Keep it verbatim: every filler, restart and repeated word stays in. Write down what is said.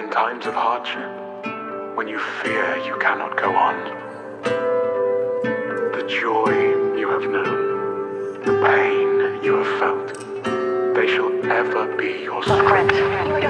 In times of hardship, when you fear you cannot go on, the joy you have known, the pain you have felt, they shall ever be your strength.